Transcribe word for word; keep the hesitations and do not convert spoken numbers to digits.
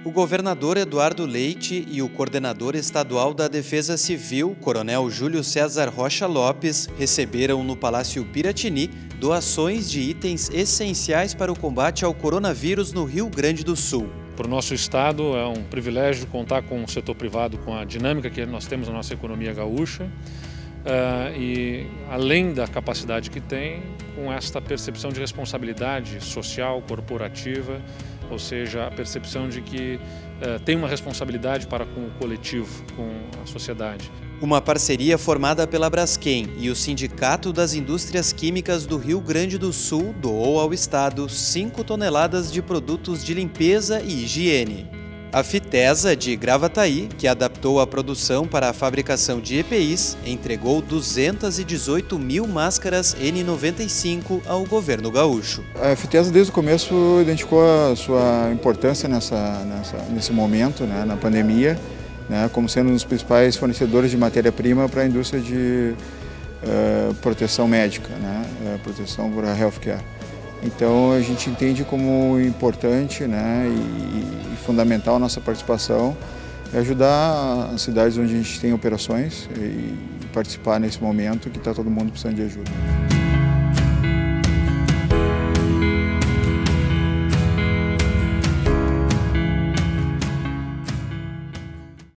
O governador Eduardo Leite e o coordenador estadual da Defesa Civil, Coronel Júlio César Rocha Lopes, receberam no Palácio Piratini doações de itens essenciais para o combate ao coronavírus no Rio Grande do Sul. Para o nosso estado é um privilégio contar com o setor privado, com a dinâmica que nós temos na nossa economia gaúcha uh, e, além da capacidade que tem, com esta percepção de responsabilidade social, corporativa, ou seja, a percepção de que uh, tem uma responsabilidade para com o coletivo, com a sociedade. Uma parceria formada pela Braskem e o Sindicato das Indústrias Químicas do Rio Grande do Sul doou ao estado cinco toneladas de produtos de limpeza e higiene. A Fitesa, de Gravataí, que adaptou a produção para a fabricação de E P Is, entregou duzentas e dezoito mil máscaras N noventa e cinco ao governo gaúcho. A Fitesa, desde o começo, identificou a sua importância nessa, nessa, nesse momento, né, na pandemia, né, como sendo um dos principais fornecedores de matéria-prima para a indústria de uh, proteção médica, né, uh, proteção para healthcare. Então a gente entende como importante, né, e, e fundamental a nossa participação e ajudar as cidades onde a gente tem operações e participar nesse momento que está todo mundo precisando de ajuda.